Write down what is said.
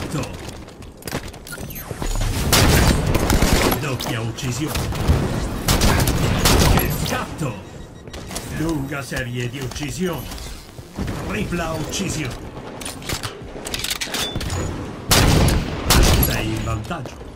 scatto! Doppia uccisione! Che scatto! Lunga serie di uccisioni! Tripla uccisione! Sei in vantaggio!